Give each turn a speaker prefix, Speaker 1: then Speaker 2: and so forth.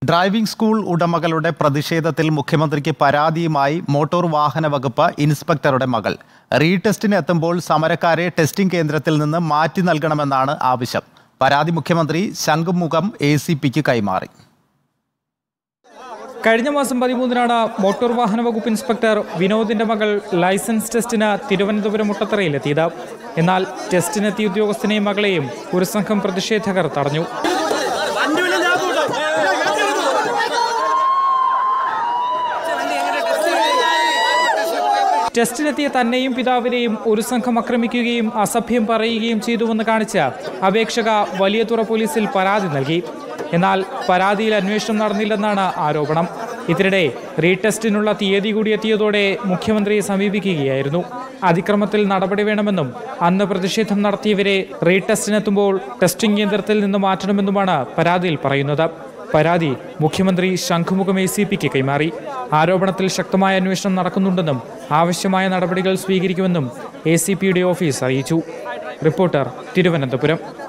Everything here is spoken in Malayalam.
Speaker 1: ഡ്രൈവിംഗ് സ്കൂൾ ഉടമകളുടെ പ്രതിഷേധത്തിൽ മുഖ്യമന്ത്രിക്ക് പരാതിയുമായി മോട്ടോർ വാഹന വകുപ്പ് ഇൻസ്പെക്ടറുടെ മകൾ. റീടെസ്റ്റിന് എത്തുമ്പോൾ സമരക്കാരെ ടെസ്റ്റിംഗ് കേന്ദ്രത്തിൽ നിന്ന് മാറ്റി നൽകണമെന്നാണ് ആവശ്യം. പരാതി മുഖ്യമന്ത്രി ശംഖുമുഖം ACPക്ക് കൈമാറി.
Speaker 2: കഴിഞ്ഞ മാസം 13-നാണ് മോട്ടോർ വാഹന വകുപ്പ് ഇൻസ്പെക്ടർ വിനോദിന്റെ മകൾ ലൈസൻസ് ടെസ്റ്റിന് തിരുവനന്തപുരം മുട്ടത്തറയിലെത്തിയത്. എന്നാൽ ടെസ്റ്റിനെത്തിയ ഉദ്യോഗസ്ഥനെയും മകളെയും ഒരു സംഘം പ്രതിഷേധകർ തടഞ്ഞു. ടെസ്റ്റിനെത്തിയ തന്നെയും പിതാവിനെയും ഒരു സംഘം ആക്രമിക്കുകയും അസഭ്യം പറയുകയും ചെയ്തുവെന്ന് കാണിച്ച് അപേക്ഷക വലിയതുറ പോലീസിൽ പരാതി നൽകി. എന്നാൽ പരാതിയിൽ അന്വേഷണം നടന്നില്ലെന്നാണ് ആരോപണം. ഇതിനിടെ റീടെസ്റ്റിനുള്ള തീയതി കൂടി എത്തിയതോടെ മുഖ്യമന്ത്രിയെ സമീപിക്കുകയായിരുന്നു. അതിക്രമത്തിൽ നടപടി വേണമെന്നും അന്ന് പ്രതിഷേധം നടത്തിയവരെ റീടെസ്റ്റിനെത്തുമ്പോൾ ടെസ്റ്റിംഗ് കേന്ദ്രത്തിൽ നിന്ന് മാറ്റണമെന്നുമാണ് പരാതിയിൽ പറയുന്നത്. പരാതി മുഖ്യമന്ത്രി ശംഖുമുഖം ACPക്ക് കൈമാറി. ആരോപണത്തിൽ ശക്തമായ അന്വേഷണം നടക്കുന്നുണ്ടെന്നും ആവശ്യമായ നടപടികൾ സ്വീകരിക്കുമെന്നും ACPയുടെ ഓഫീസ് അറിയിച്ചു. റിപ്പോർട്ടർ, തിരുവനന്തപുരം.